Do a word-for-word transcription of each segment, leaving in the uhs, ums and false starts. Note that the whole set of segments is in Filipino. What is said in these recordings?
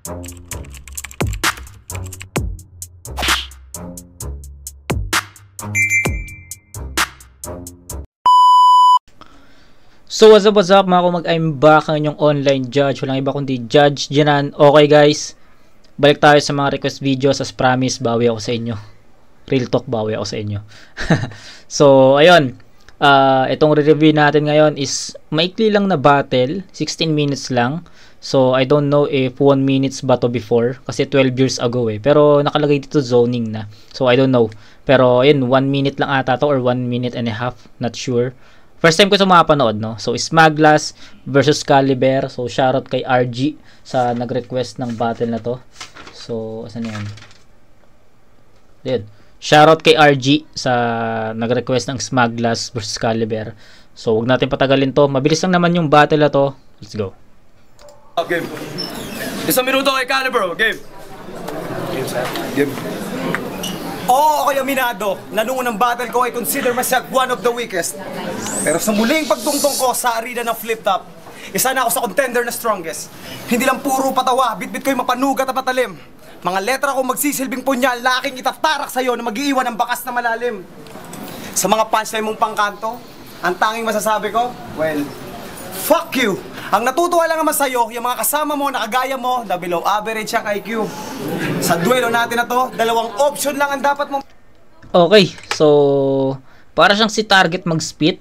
So what's up, what's up mga kumag, I'm back ang inyong online judge. Walang iba kundi Judge Janan. Okay guys, balik tayo sa mga request videos. As promise, bawi ako sa inyo. Real talk, bawi ako sa inyo. So ayun, uh, itong re-review natin ngayon is maikli lang na battle, sixteen minutes lang. So I don't know if one minutes ba to before, kasi twelve years ago eh. Pero nakalagay dito zoning na, so I don't know. Pero ayun, one minute lang ata to, or one minute and a half, not sure. First time ko ito mapanood, no? So, Smaglas versus Caliber. So, shoutout kay R G sa nag-request ng battle na to. So, asan yan? Ayan. Shoutout kay R G sa nag-request ng Smaglas versus Caliber. So, huwag natin patagalin to. Mabilis lang naman yung battle na to. Let's go. Game. Isang minuto kay Caliber. Game. Game, sir. Game. Oo, ako'y aminado na noong unang battle ko ay consider myself one of the weakest. Pero sa muling pagtungtong ko sa arena ng flip-top, isa na ako sa contender na strongest. Hindi lang puro patawa, bit-bit ko'y mapanugat at matalim. Mga letra ko magsisilbing punyal na aking itatarak sa'yo na mag-iiwan ng bakas na malalim. Sa mga punchline mong pangkanto, ang tanging masasabi ko, well, fuck you! Ang natutuwa lang naman sa'yo, yung mga kasama mo, nakagaya mo, na below average ang I Q. Sa duelo natin na to, dalawang option lang ang dapat mong... Okay, so para siyang si target mag-spit.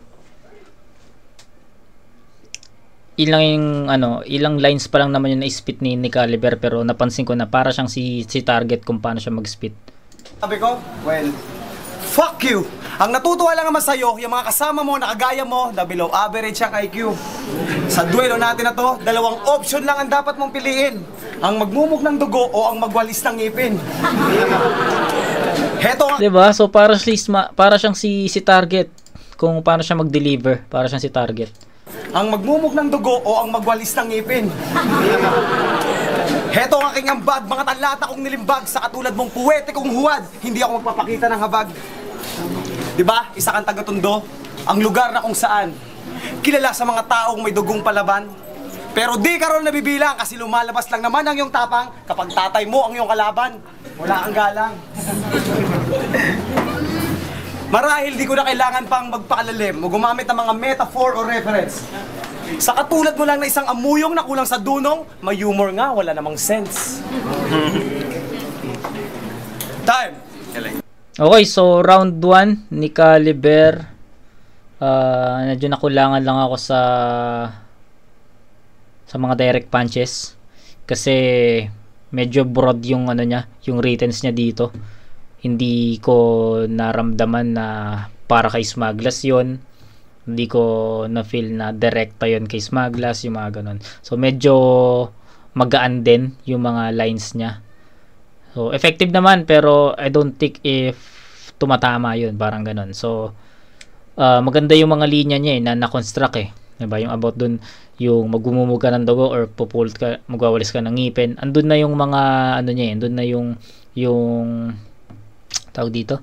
Ilang yung, ano, ilang lines pa lang naman yung na-spit ni, ni Caliber, pero napansin ko na para siyang si, si target kung paano siya mag-spit. Sabi ko, well, fuck you! Ang natutuwa lang naman sa'yo, yung mga kasama mo, nakagaya mo, na below average ang I Q. Sa duelo natin na to, dalawang option lang ang dapat mong piliin. Ang magmumog ng dugo o ang magwalis ng ngipin. Heto nga. Diba? So para, si, para siyang si, si target kung paano siya mag-deliver. Para siyang si target. Ang magmumog ng dugo o ang magwalis ng ngipin. Heto ang aking ambag, mga talata kong nilimbag sa katulad mong puwete kong huwad. Hindi ako magpapakita ng habag. Diba? Isa kang taga-Tondo, ang lugar na kung saan kilala sa mga taong may dugong palaban. Pero di ka ron nabibilang kasi lumalabas lang naman ang iyong tapang kapag tatay mo ang iyong kalaban. Wala kang galang. Marahil di ko na kailangan pang magpakalalim o gumamit ng mga metaphor o reference. Sa katulad mo lang na isang amuyong na kulang sa dunong, may humor nga, wala namang sense. Time! Okay, so round one ni Caliber. Uh, medyo nakulangan lang ako sa sa mga direct punches kasi medyo broad yung ano niya, yung returns niya dito. Hindi ko naramdaman na para kay Smaglas yon. Hindi ko na feel na direkta yon kay Smaglas, yung mga ganun. So medyo magaan din yung mga lines niya. So effective naman, pero I don't think if tumatama yun, parang ganun. So uh, maganda yung mga linya niya eh, na na-construct eh. Diba? Yung about dun, yung magmumug ka ng dugo or pupult ka, magwawalis ka ng ngipin. Andun na yung mga ano niya eh, andun na yung yung tawag dito.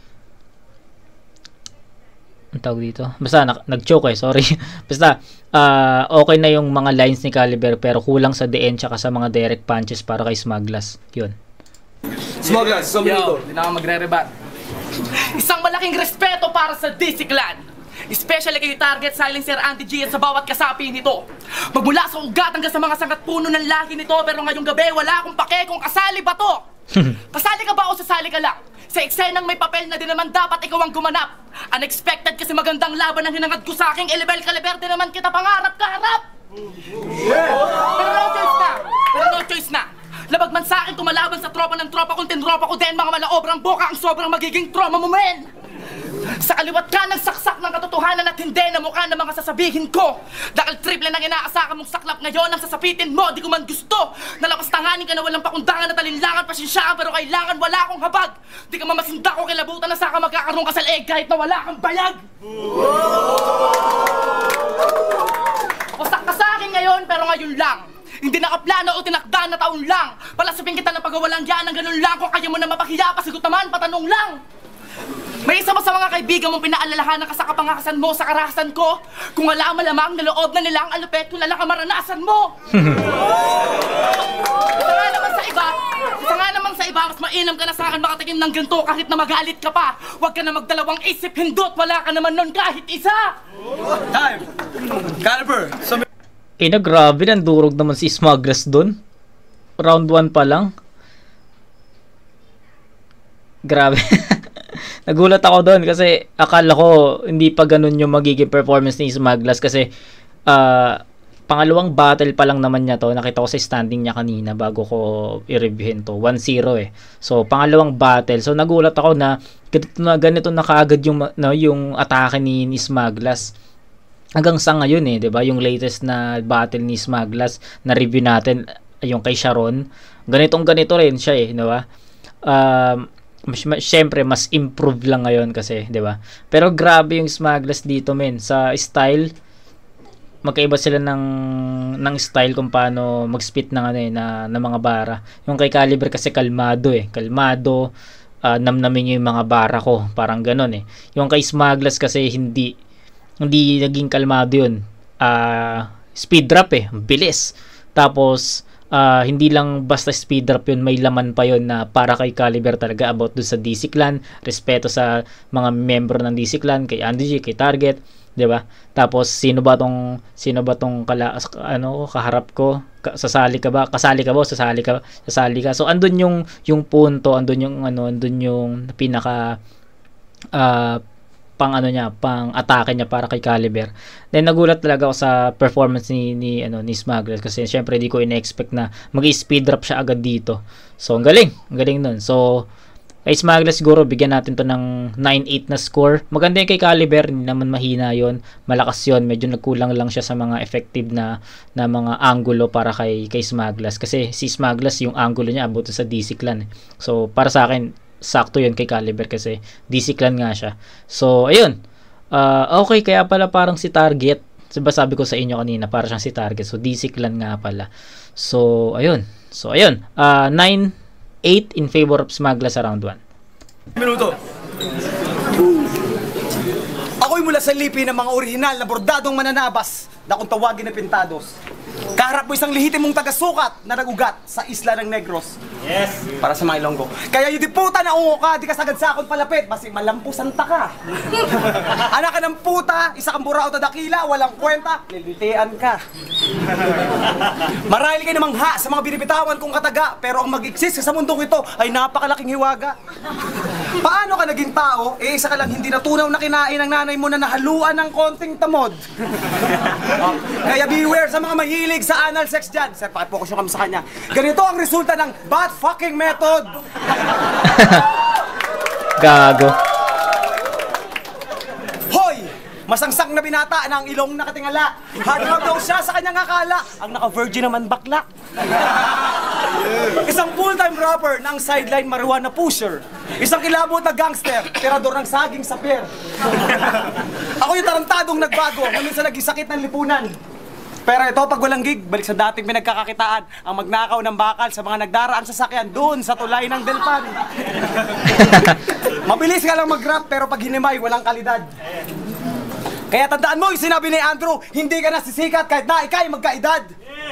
Ang tawag dito. Basta nag-choke eh, sorry. Basta uh, okay na yung mga lines ni Caliber, pero kulang sa D N tsaka sa mga direct punches para kay Smaglas. Yun. Smaglas, isang minuto. Hindi na ako magre-rebat. Isang malaking respeto para sa D C Clan. Especially kay Target, Silencer, Anti G at sa bawat kasapi nito. Magmula sa ugat hanggang sa mga sangat puno ng lahi nito. Pero ngayong gabi, wala akong pake kung kasali ba to. Kasali ka ba o sasali ka lang? Sa eksenang may papel na din naman dapat ikaw ang gumanap. Unexpected kasi magandang laban ang hinangad ko sa aking Elebel Caliber. Din naman kita pangarap kaharap. Pero no choice na. Pero no choice na. Labag man sa akin kumalaban sa tropa ng tropa kung tinropa ko din mga malaobrang boka ang sobrang magiging trauma mo men. Sa kaliwat ka ng saksak ng katotohanan at hindi na mukha ng mga sasabihin ko. Dahil triple nang inaasaka mong saklap ngayon ang sasapitin mo, di ko man gusto. Nalapas tanganin ka na walang pakundangan at alinlangan, pasensyaan pero kailangan wala akong habag. Di ka mamasinda ko kilabutan na saka magkakaroon ka sa leeg kahit na wala kang bayag. Wasak ka sa akin ngayon pero ngayon lang. Hindi nakaplano o tinakda na taon lang. Palasapin kita ng pagwawalang yan ng ganun lang. Kung kaya mo na mapahiya, pasigot naman, patanong lang. May isa pa sa mga kaibigan mong pinaalalahanan ka sa kapangakasan mo sa karahasan ko. Kung wala malamang na loob na nila ang alupet, kung lala ka maranasan mo. mainam ka na sa akin makatikim ng ganito kahit na magalit ka pa. Huwag ka na magdalawang isip, hindot, wala ka naman nun kahit isa. Time! Caliber, sa Eh na grabe, nandurog naman si Smuggles dun. Round one pa lang. Grabe. Nagulat ako doon kasi akala ko hindi pa ganun yung magiging performance ni Smuggles kasi uh, pangalawang battle pa lang naman niya to. Nakita ko sa standing niya kanina bago ko i-reviewin to. one zero eh. So, pangalawang battle. So, nagulat ako na ganito na, ganito na kaagad yung, no, yung atake ni, ni Smuggles. Hanggang sa ngayon eh, 'di ba? Yung latest na battle ni Smuggles na review natin, yung kay Sharon. Ganitong ganito rin siya eh, 'di ba? Um, mas, mas, syempre mas improve lang ngayon kasi, 'di ba? Pero grabe yung Smuggles dito, men. Sa style, magkaiba sila ng ng style kung paano mag-spit ng ano eh, na, na mga bara. Yung kay Caliber kasi kalmado eh, kalmado, uh, namnamin yung mga bara ko, parang ganoon eh. Yung kay Smuggles kasi hindi hindi naging kalmado yun. Uh, speed drop eh, bilis. Tapos uh, hindi lang basta speed drop yun, may laman pa yun na para kay Caliber talaga about dun sa D C Clan, respeto sa mga membro ng D C Clan, kay Andy G, kay Target, 'di ba? Tapos sino ba tong sino ba tong kala, ano kaharap ko? Ka, sasali ka ba? Kasali ka ba? Sasali ka? Sasali ka. So andun yung yung punto, andun yung ano, andun yung pinaka uh, pang ano niya, pang atake niya para kay Caliber. Then nagulat talaga ako sa performance ni ni ano ni Smuggles kasi syempre di ko ina-expect na mag-speed drop siya agad dito. So ang galing, ang galing nun. So kay Smuggles siguro bigyan natin to ng nine eight na score. Maganda yung kay Caliber, hindi naman mahina yon, malakas yon. Medyo nagkulang lang siya sa mga effective na na mga angulo para kay kay Smuggles kasi si Smuggles yung angulo niya abot sa D C Clan. So para sa akin sakto yun kay Caliber kasi D C Clan nga siya. So, ayun. Uh, okay, kaya pala parang si Target. Diba sabi ko sa inyo kanina, para siyang si Target. So, D C Clan nga pala. So, ayun. So, ayun. Uh, nine eight in favor of Smuggles sa round one. Minuto. Ako'y mula sa lipi ng mga orihinal na bordadong mananabas na kung tawagin na pintados. Kaharap mo isang lehitimong taga-sukat na nagugat sa isla ng Negros. Yes. Para sa mga Ilonggo. Kaya yung diputa na ungo ka, di ka sagad sa akong palapit, basi malampusan ta ka. Anak ka ng puta, isa kang burao ta dakila, walang kwenta, lilitian ka. Marahil kayo namang ha sa mga binibitawan kong kataga, pero ang mag-exist sa mundong ito ay napakalaking hiwaga. Paano ka naging tao, eh isa ka lang hindi natunaw na kinain ng nanay mo na nahaluan ng konting tamod. Kaya beware sa mga mahilig sa anal sex dyan. Sir, pakipokus nyo kami sa kanya. Ganito ang resulta ng bad fucking method. Gago. Hoy! Masangsang na binata na ang ilong nakatingala. Hard daw siya sa kanyang akala. Ang naka-virgin naman bakla. Isang full-time rapper ng sideline marijuana pusher. Isang kilabot na gangster, tirador ng saging sa pier. Ako yung tarantadong nagbago na minsan naging sakit ng lipunan. Pero ito, pag walang gig, balik sa dating pinagkakakitaan, ang magnakaw ng bakal sa mga nagdaraang sasakyan doon sa tulay ng Delpan. Mabilis ka lang mag-rap, pero pag hinimay, walang kalidad. Kaya tandaan mo yung sinabi ni Andrew, hindi ka nasisikat kahit na ikay magkaedad.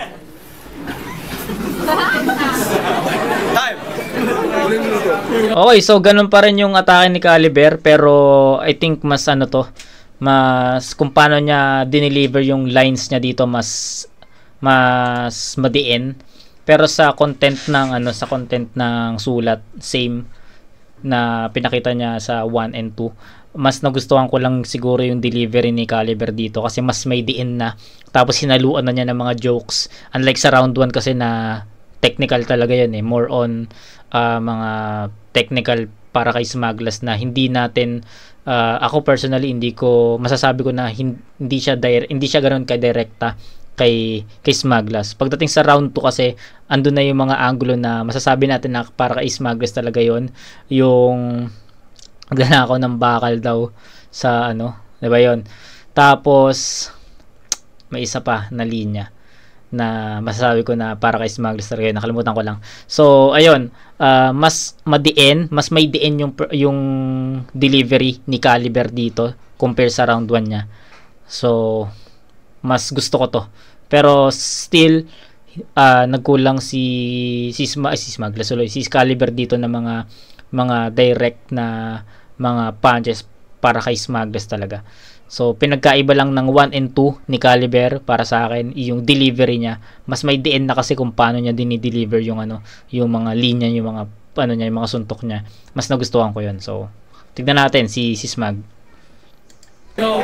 Time. Okay, so ganun pa rin yung atake ni Caliber, pero I think mas ano to, mas kung paano niya dineliver yung lines niya dito mas mas madiin. Pero sa content ng ano, sa content ng sulat, same na pinakita niya sa one and two. Mas nagustuhan ko lang siguro yung delivery ni Caliber dito kasi mas may diin na, tapos hinaluan na niya ng mga jokes, unlike sa round one kasi na technical talaga yan eh, more on uh, mga technical para kay Smuggles na hindi natin uh, ako personally hindi ko masasabi ko na hindi siya dire, hindi siya ganoon ka direkta kay kay Smuggles. Pagdating sa round two kasi andun na yung mga angulo na masasabi natin na para kay Smuggles talaga yon, yung gana ako ng bakal daw sa ano, 'di ba 'yon? Tapos may isa pa na linya na masasabi ko na para kay Smuggles talaga yun, nakalimutan ko lang. So ayun, uh, mas madiin, mas may diin yung yung delivery ni Caliber dito compare sa round one niya. So mas gusto ko to. Pero still uh, nagkulang si si, Sma, si Smaglas ulit, si Excalibur dito na mga mga direct na mga punches para kay Smaglas talaga. So pinagkaiba lang ng one and two ni Calibur para sa akin yung delivery niya. Mas may D N na kasi kung paano niya dinideliver yung ano, yung mga linya, yung mga ano niya, yung mga suntok niya. Mas nagustuhan ko 'yon. So tignan natin si si Smag. Yo,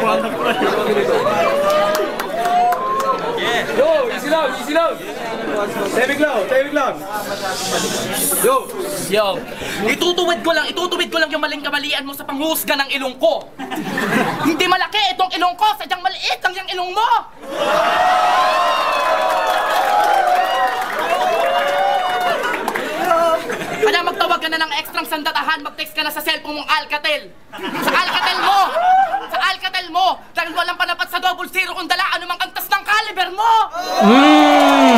easy lang, easy lang. Saving lang, saving lang. Yo, Yo, itutuwid ko lang, itutuwid ko lang yung maling kamalian mo sa panghusga ng ilong ko. Hindi malaki itong ilong ko, sadyang maliit lang yung ilong mo. Kaya magtawag ka na ng ekstrang sandatahan, mag-text ka na sa cellphone mong Alcatel. Sa Alcatel mo! Sa Alcatel mo! Dahil walang panapat sa double zero kung dala anumang antas ng Calibur mo! Mm.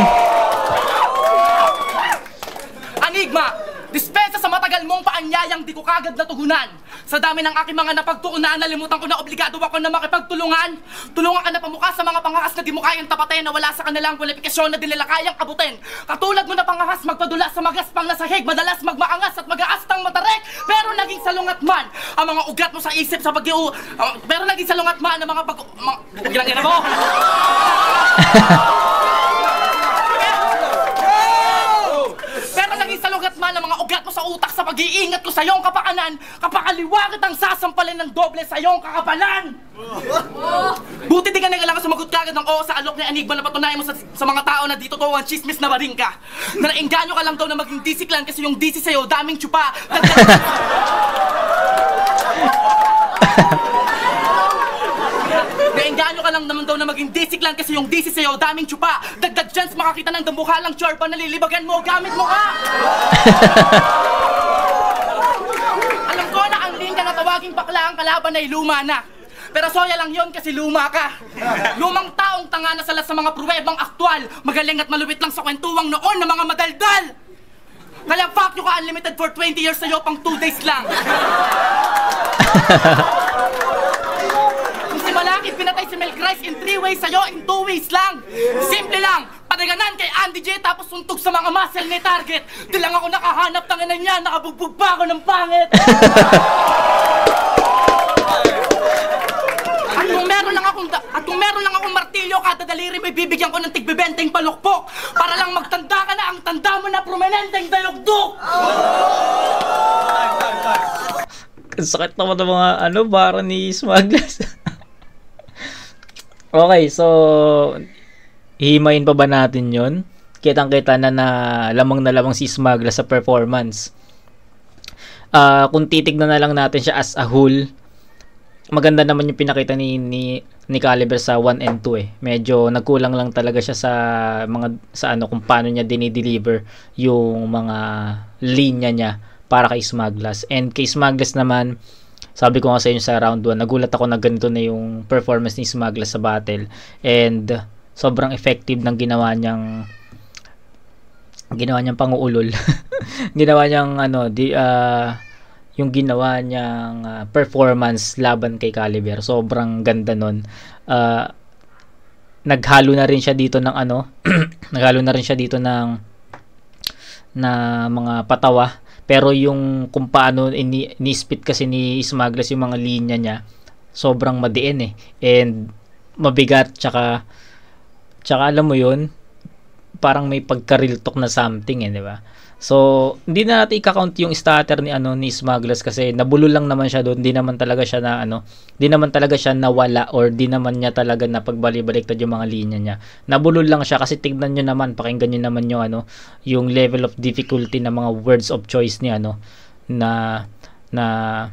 Enigma! Dispensa sa matagal mong paanyayang di ko kagad natugunan. Sa dami ng aking mga napagtuunan, nalimutan ko na obligado ako na makipagtulungan. Tulungan ka na pamukha sa mga pangahas na di mo kayang tapatin, na wala sa kanilang kwalifikasyon na di nila kayang abutin. Katulad mo na pangahas magpadula sa magaspang na sahig, madalas magmaangas at mag-aastang matarek. Pero naging salungat man ang mga ugat mo sa isip sa pag uh, Pero naging salungat man ang mga pag... Mga... Huwag lang mo! Salungat man ang mga ugat mo sa utak sa pag-iingat ko sa iyong kapakanan, kapakaliwa kitang sasampalin ng doble sa iyong kakapalan! Buti di ka na kailangan sumagot kagad ng oo sa alok ni Enigma na patunayan mo sa, sa mga tao na dito to ang chismis na baring ka. Na naengganyo ka lang daw na maging D C clan kasi yung D C sa'yo daming tsupa. Naengganyo ka lang naman daw na maging D C clan kasi yung D C sa'yo daming tsupa. Dagdag chance makakita ng damukha lang chorba na lilibagan mo gamit mo ka. Alam ko na ang lingga na tawaging bakla ang kalaban ay luma na. Pero soya lang yon kasi luma ka. Lumang taong tanga na salat sa mga pruwebang aktwal. Magaling at maluwit lang sa kwentuwang noon ng mga madaldal. Kaya fuck you ka unlimited for twenty years sa'yo pang two days lang. Malaki, pinatay si Milk Rice in three ways, sa'yo in two ways lang. Simple lang, padaganan kay Andy J tapos suntog sa mga muscle ni Target. Di lang ako nakahanap tanginan niya, nakabugbog pa ako ng pangit. At kung meron lang akong at kung meron lang akong martilyo, kada daliri may bibigyan ko ng tigbibenteng palukpok para lang magtanda ka na ang tanda mo na prominenteng dayugdok. Sakit naman ng mga ano, bara ni Smaglas. Okay, so hihimayin pa ba natin yon? Kitang-kita na na lamang na lamang si Smaglas sa performance. Uh, kung titignan na lang natin siya as a whole, maganda naman yung pinakita ni ni, ni Calibur sa one and two eh. Medyo nagkulang lang talaga siya sa mga sa ano kung paano niya dinideliver yung mga linya niya para kay Smaglas. And kay Smaglas naman, sabi ko nga sa inyo sa round one, nagulat ako na ganito na yung performance ni Smaglas sa battle. And sobrang effective ng ginawa niyang ginawa niyang panguulol. Ginawa niyang ano, di uh, yung ginawa niyang uh, performance laban kay Calibur. Sobrang ganda nun. Uh, naghalo na rin siya dito ng ano, naghalo na rin siya dito ng na mga patawa. Pero yung kung paano ini-spit kasi ni Smaglas yung mga linya niya, sobrang madiin eh. And mabigat, tsaka tsaka alam mo yun, parang may pagka-real talk na something eh, di ba? So, hindi na natin i-count yung starter ni ano ni Smaglas kasi nabulol lang naman siya doon. Hindi naman talaga siya na ano, hindi naman talaga siya nawala or di naman niya talaga na pagbalik-baliktad yung mga linya niya. Nabulol lang siya kasi tignan niyo naman, pakinggan niyo naman yung ano, yung level of difficulty ng mga words of choice ni ano na na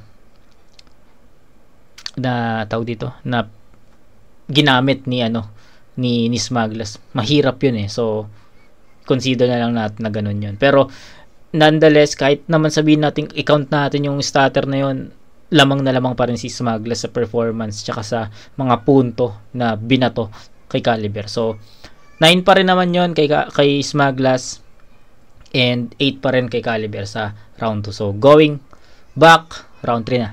na tawag dito, na ginamit ni ano ni ni Smaglas. Mahirap yun eh. So consider na lang natin na ganun yun. Pero nonetheless, kahit naman sabihin natin, i-count natin yung starter na yun, lamang na lamang pa rin si Smaglas sa performance tsaka sa mga punto na binato kay Calibur. So nine pa rin naman yun kay, kay Smaglas and eight pa rin kay Calibur sa round two. So going back, round three na.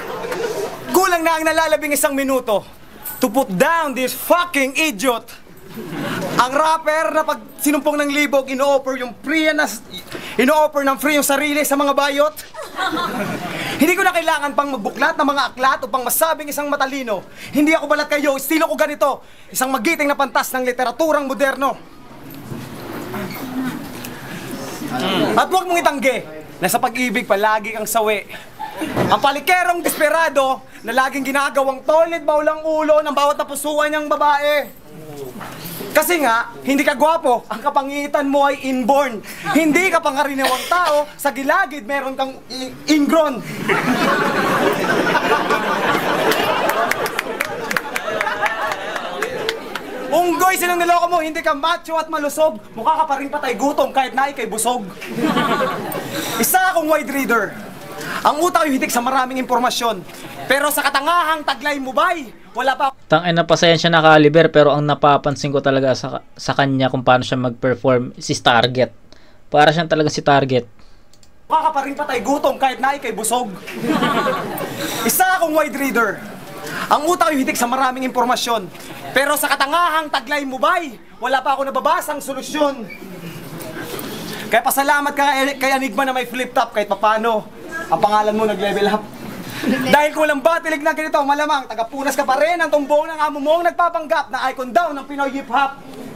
Kulang na ang nalalabing isang minuto to put down this fucking idiot. Ang rapper na pag sinumpong ng libog, ino-offer yung free na ino-offer ng free yung sarili sa mga bayot. Hindi ko na kailangan pang magbuklat ng mga aklat upang masabing isang matalino. Hindi ako balat kayo, estilo ko ganito. Isang magiting na pantas ng literaturang moderno. At huwag mong itanggi na sa pag-ibig palagi kang sawi. Ang palikerong desperado na laging ginagawang toilet bowl ang ulo ng bawat napusuan niyang babae. Kasi nga, hindi ka gwapo, ang kapangitan mo ay inborn. Hindi ka pangaraniwang tao, sa gilagid meron kang ingrown. Unggoy silang niloko mo, hindi ka macho at malusog. Mukha ka pa rin patay gutom kahit na ikay busog. Isa akong wide reader. Ang utak ay hitik sa maraming impormasyon. Pero sa katangahang taglay mo ba'y wala pa. Tangin na pasensya na Caliber, pero ang napapansin ko talaga sa, sa kanya kung paano siya mag-perform si Target. Para siyang talaga si Target. Mukha ka pa rin patay gutom kahit na ikay busog. Isa akong wide reader. Ang utak ay hitik sa maraming impormasyon. Pero sa katangahang taglay mo ba'y wala pa ako nababasang solusyon. Kaya pasalamat ka kay Enigma na may flip top kahit papano. Ang pangalan mo nag-level up. Dahil kung walang batilig na ganito, malamang tagapunas ka pa rin ang tumbong ng amo mong nagpapanggap na icon daw ng Pinoy hip hop.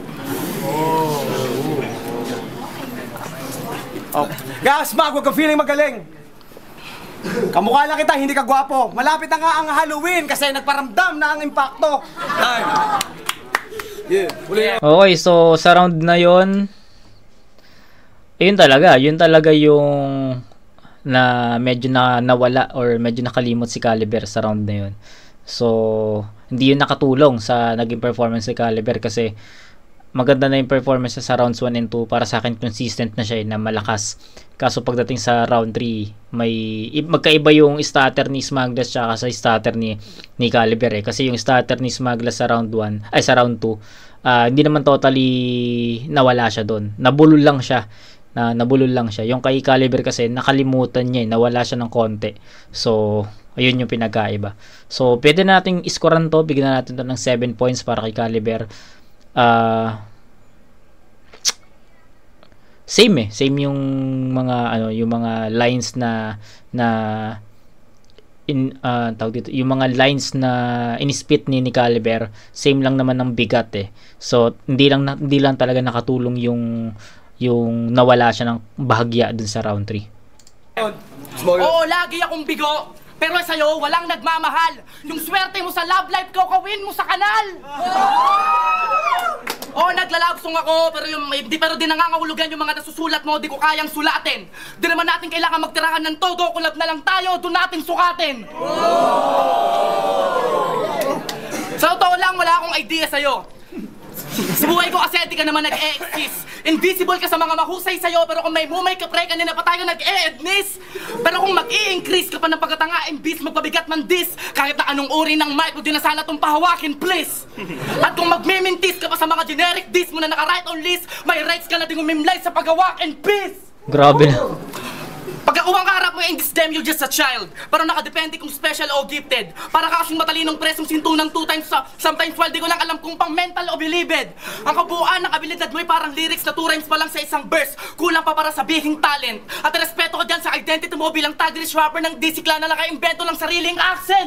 Oh. Guys, mag, huwag kang feeling magaling. Kamukha lang kita, hindi ka gwapo. Malapit na nga ang Halloween kasi nagparamdam na ang impacto. Yeah. Okay, so sa round na yon, yun talaga, yun talaga yung na medyo na nawala or medyo nakalimot si Caliber sa round na yun. So, hindi yun nakatulong sa naging performance si Caliber kasi maganda na yung performance sa rounds one and two. Para sa akin, consistent na siya, na malakas. Kaso pagdating sa round three, may magkaiba yung starter ni Smaglas tsaka sa starter ni, ni Caliber eh. Kasi yung starter ni Smaglas sa round one, ay sa round two, uh, hindi naman totally nawala siya doon. Nabulol lang siya. na nabulol lang siya. Yung kay Caliber kasi nakalimutan niya eh, nawala siya ng konti. So, ayun yung pinagkaiba. So, pwede nating iskoran to, bigyan natin to ng seven points para kay Caliber. Uh, same eh, same yung mga ano, yung mga lines na na in uh, tawag dito, yung mga lines na in-spit ni, ni Caliber, same lang naman ng bigat eh. So, hindi lang hindi lang talaga nakatulong yung yung nawala siya ng bahagya dun sa round three. Oo, lagi akong bigo. Pero sa'yo, walang nagmamahal. Yung swerte mo sa love life ko, kawin mo sa kanal. Oo, naglalabsong ako, pero yung di pero di nangangahulugan yung mga nasusulat mo, di ko kayang sulatin. Di naman natin kailangan magtirahan ng todo, kulab na lang tayo, doon natin sukatin. Sa totoo lang, wala akong idea sa'yo. Sa buhay ko kasi di ka naman nag-e-exist. Invisible ka sa mga mahusay sa'yo, pero kung may mumay ka pre, kanina pa tayo nag-e-ednis. Pero kung mag-i-increase ka pa ng pagkatanga, imbis magpabigat man dis, kahit na anong uri ng mic, huwag din na sana itong pahawakin, please. At kung magmimintis ka pa sa mga generic dis mo na naka-write on list, may rights ka na din umimlay sa pag-hawak and peace. Grabe na. Pagkakuwang karap mo in this game, you're just a child. Pero nakadepende kung special o gifted. Para ka kasing matalinong presong sintunang two times sa sometimes while di ko lang alam kung pang mental o bilibid. Ang kabuuan ng abilidad mo ay parang lyrics na two rhymes pa lang sa isang verse. Kulang pa para sabihing talent. At respeto ko dyan sa identity mo bilang tagrish rapper ng D C Clan na nakaimbento ng sariling accent.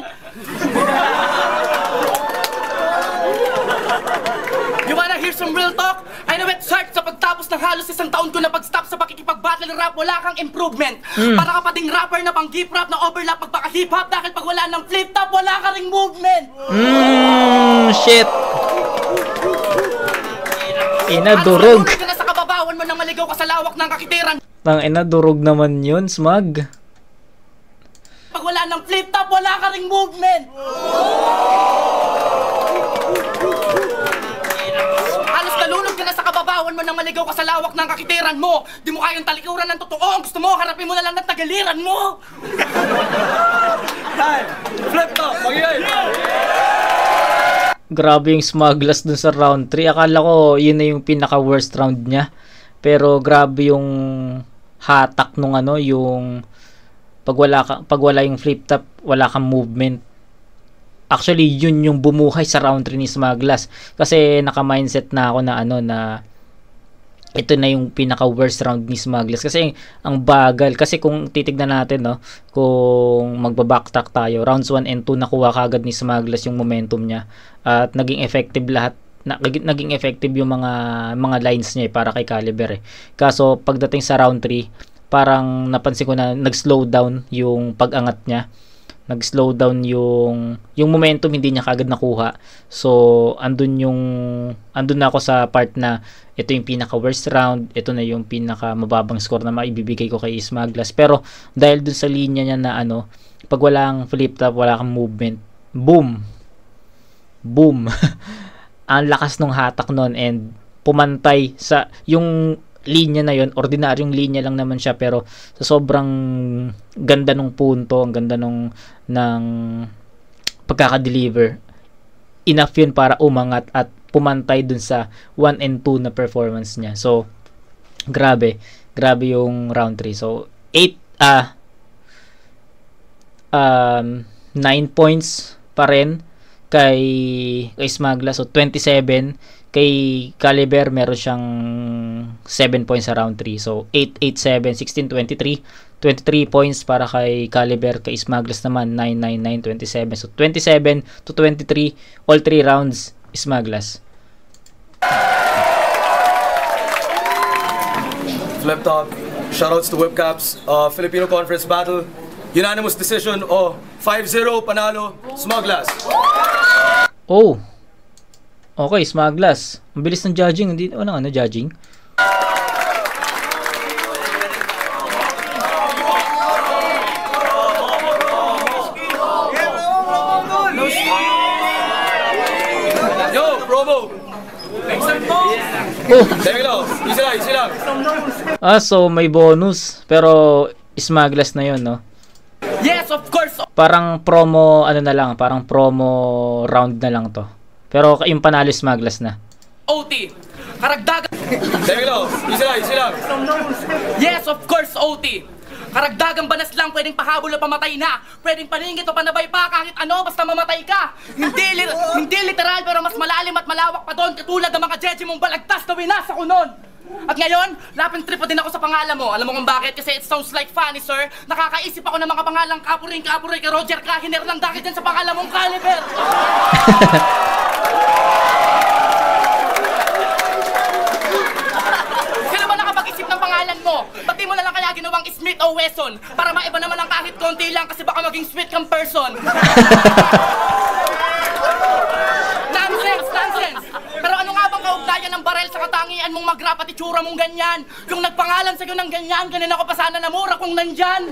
You wanna hear some real talk? I know it search sa pagtapos ng halos isang taon ko na pag-stop sa pakikipag-battle rap, wala kang improvement. Mm. Para ka pating rapper na pang hip rap na overlap pagpaka hip hop dahil pag wala ng flip top, wala ka ring movement. Mmm, shit. Ina, durog. Ano ka na sa kababawan mo nang maligaw ka sa lawak ng kakitiran? Tang ina, durog naman yun, Smag. Pag wala ng flip top, wala ka ring movement. Halos nalulog ka na sa kababawan mo nang maligaw ka sa lawak ng kakitiran mo. Di mo kayang talikuran ng totoo. Ang gusto mo, harapin mo na lang ng tagaliran mo. Time! Flip top! Magyay! Grabe yung Smaglas dun sa round three. Akala ko yun na yung pinaka worst round niya. Pero grabe yung hatak nung ano, yung pag wala, ka, pag wala yung flip top, wala kang movement. actually yun yung bumuhay sa round three ni Smaglas. Kasi naka-mindset na ako na ano na ito na yung pinaka-worst round ni Smaglas kasi ang bagal. Kasi kung titignan natin, no, kung magba-backtrack tayo, rounds one and two nakuha kagad ni Smaglas yung momentum niya at naging effective lahat, na, naging effective yung mga mga lines niya eh, para kay Caliber eh. Kaso pagdating sa round three, parang napansin ko na nag-slow down yung pag-angat niya. Nag-slow down yung yung momentum, hindi niya kagad nakuha. So andun yung andun na ako sa part na ito yung pinaka worst round, ito na yung pinaka mababang score na maibibigay ko kay Smaglas. Pero dahil dun sa linya niya na ano, pag walang flip top, wala kang movement, boom boom ang lakas ng hatak nun and pumantay sa yung linya na yon. Ordinaryong linya lang naman siya, pero sa sobrang ganda ng punto, ang ganda nung ng pagkaka-deliver, enough yun para umangat at pumantay dun sa one and two na performance niya. So grabe, grabe yung round three. So eight ah um nine points pa rin kay kay Smaglas. So twenty-seven kay Caliber, meron siyang seven points sa round three. So eight, eight, seven, sixteen, twenty-three. twenty-three points para kay Caliber, kay Smaglas naman nine, nine, nine, twenty-seven. So twenty-seven to twenty-three all three rounds Smaglas. Flip top. Shoutouts to Whipcaps. Uh, Filipino Conference Battle. Unanimous decision. Oh, five zero panalo Smaglas. Oh. Okay, Smaglas. Ang bilis ng judging. Hindi ano ano judging. Yo, promo. Oh. There you go. Easy lang, easy lang. Ah, so may bonus. Pero Smaglas na yun, no? Yes, of course. Parang promo, ano na lang, parang promo round na lang to. Pero yung panalo Smaglas na. O T. Karagdagan. There you go. Easy lang, easy lang. Yes, of course, O T. Karagdagang banas lang, pwedeng pahabol o pamatay na. Pwedeng paningit o panabay pa, kahit ano, basta mamatay ka. Hindi, li hindi literal, pero mas malalim at malawak pa doon, katulad ng mga jeje mong balagtas na winasa ko nun. At ngayon, lapang trip pa din ako sa pangalan mo. Alam mo kung bakit? Kasi it sounds like funny, sir. Nakakaisip ako ng mga pangalang kapuring kapuray kay Roger Kahiner lang dahil dyan sa pangalan mong Caliber. Sino ba nakapag-isip ng pangalan mo? Ba't di mo na lang kaya ginawang Smith o Wesson? Para maiba naman lang kahit konti lang kasi baka maging sweet kang person. Nonsense, nonsense! Pero ano nga bang kaugnayan ng barel sa katangian mong mag-rap at itsura mong ganyan? Yung nagpangalan sa'yo ng ganyan, ganun ako pa sana namura kung nandyan.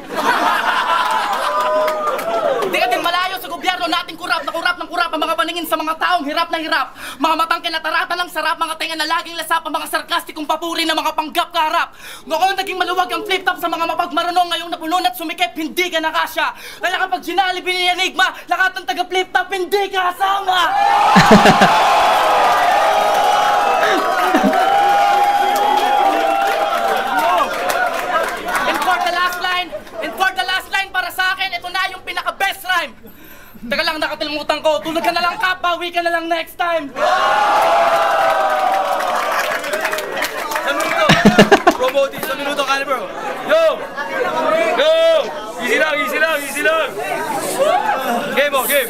Di ka din malayo sa gobyerno nating kurap na kurap ng kurap ang mga paningin sa mga taong hirap na hirap. Mga matang kinatarata ng sarap, mga tenga na laging lasap, ang mga sarkastikong papuri na mga panggap kaharap. Noon naging maluwag ang flip-top sa mga mapagmarunong, ngayong napuno at sumikip, hindi ka nakasya. Kaya kapag Ginalib ni Enigma, lahat ng taga-flip-top, hindi ka kasama! And for the last line, and for the last line para sa akin, ito na yung pinaka-best rhyme. Teka lang, nakatilimutan ko. Tulog ka na lang, Kap. Bawi ka na lang next time. Sa minuto. Promo sa minuto, Caliber. Yo! Yo! Easy lang, easy lang, easy lang. Game mo, game.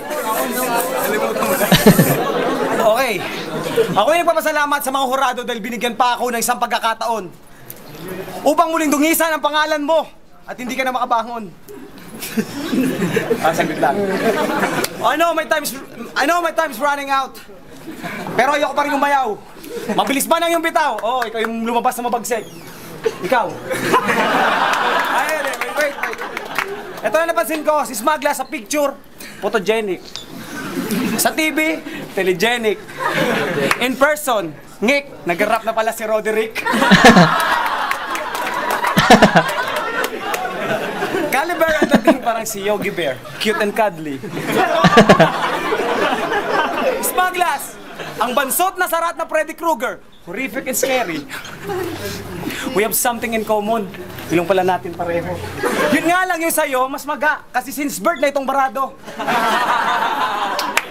Okay. Ako yung nagpapasalamat sa mga hurado dahil binigyan pa ako ng isang pagkakataon upang muling dungisan ang pangalan mo at hindi ka na makabangon. Ah, saglit lang. I know my time's I know my time's running out. Pero ayoko pa rin umayaw. Mabilis ba nang yung bitaw? Oh, ikaw yung lumabas na mabagsik. Ikaw. Ay, wait, wait, wait. Ito na napansin ko, si Smaglas sa picture, photogenic. Sa T V, telegenic. In person, ngik, nag-rap na pala si Roderick. Caliber ang dating parang si Yogi Bear, cute and cuddly. Smaglas, ang bansot na sarat na Freddy Krueger, horrific and scary. We have something in common. Ilong pala natin pareho. Yun nga lang yung sa'yo, mas maga, kasi since birth na itong barado.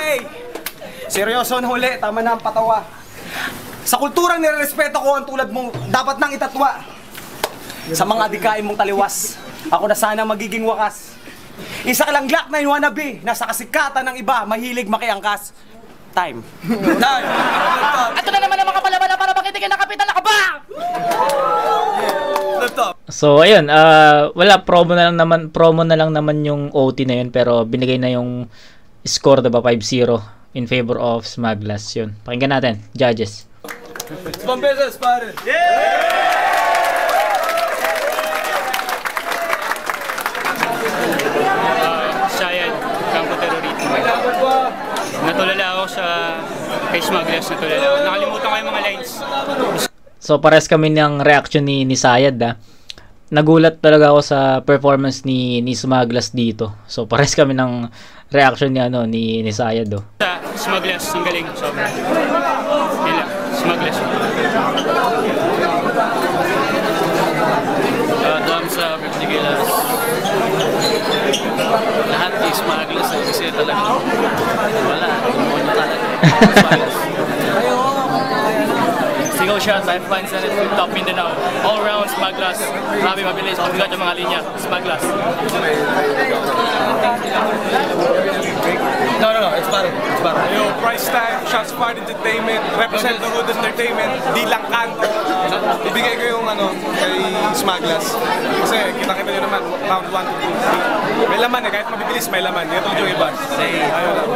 Okay! Seryoso na huli, tama na ang patawa. Sa kulturang nirerespeto ko ang tulad mong dapat nang itatwa. Sa mga adikain mong taliwas, ako na sana magiging wakas. Isa ka lang glak na wannabe, nasa kasikatan ng iba, mahilig makiangkas. Time. Time. Ito na naman ang mga palabala para makitigin na kapitan na kabang! So ayun, uh, wala, promo na lang naman, promo na lang naman yung O T na yun, pero binigay na yung score, diba, five zero in favor of Smaglas. Yun, pakinggan natin, judges. Pambeses, pare! Sayad, Campo Terrorito. Natulala ako sa kay Smaglas, natulala ako. Nakalimutan ko yung mga lines. So pares kami ng reaction ni, ni Sayad, ah. Nagulat talaga ako sa performance ni, ni Smaglas dito. So pares kami ng reaction ni, ano, ni, ni Sayad, oh. Sa Smaglas, ang galing, sobra. Yun lang, Smaglas. Uh, thumbs up, fifty kilos. Lahat kay Smaglas eh, kasi talaga wala, demonyo talaga. Smaglas. Single shot, five points na rin, top Mindanao. All round, Smaglas. Grabe, mabilis. Pagkat yung mga linya, Smaglas. No, no, no, it's pare. It's pare. Yo, price tag, shots fired entertainment, represent the hood entertainment, di lang kanto. Ibigay ko yung ano, kay Smaglas. Kasi kita-kita nyo naman, round one to two. May laman eh, kahit mabibilis may laman. Ito yung iba. Ayun lang.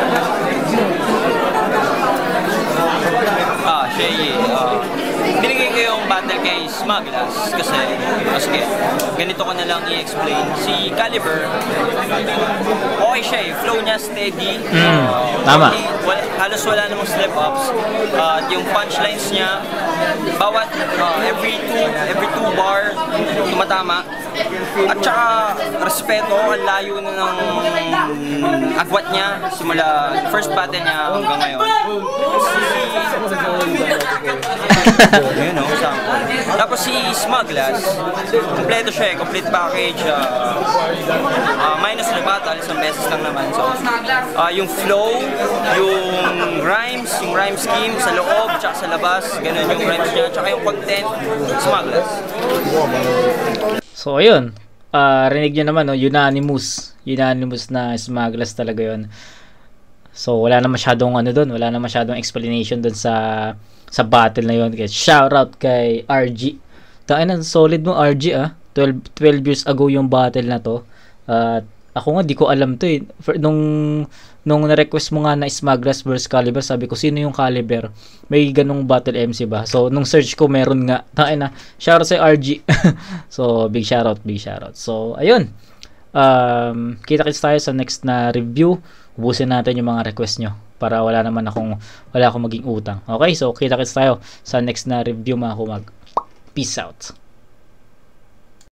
Ah, Shay, uh, binigay ko yung battle kay Smaglas kasi, kasi ganito ko na lang i-explain. Si Caliber, okay siya eh, flow niya steady. Mm, uh, tama. Hindi, wala, halos wala namang slip-ups. Uh, yung punchlines niya, bawat uh, every two every two bar, tumatama. At saka, respeto, ang layo na ng agwat niya, simula first battle niya hanggang ngayon. Yun o, sample. Tapos si Smaglas, kompleto siya eh, complete package. Uh, uh, minus na battle, isang beses lang naman. So, uh, yung flow, yung rhymes, yung rhyme scheme sa loob, tsaka sa labas, ganun yung rhymes niya, tsaka yung content, Smaglas. So ayun, uh, rinig nyo naman, no? Unanimous. Unanimous na Smaglas talaga yun. So wala na masyadong ano doon, wala na masyadong explanation doon sa sa battle na yun. Kaya shout out kay R G. Tain na solid mo R G, ah. twelve, twelve years ago yung battle na to. At uh, ako nga di ko alam to eh. For, nung nung na-request mo nga na Smaglas versus Caliber, sabi ko sino yung Caliber? May ganung battle M C ba? So nung search ko meron nga. Tain na. Shout out sa R G. So big shout out, big shout out. So ayun. Um, kita-kits tayo sa next na review. Ubusin natin yung mga request nyo para wala naman akong wala akong maging utang. Okay? So kita-kits tayo sa next na review, mga kumag. Peace out.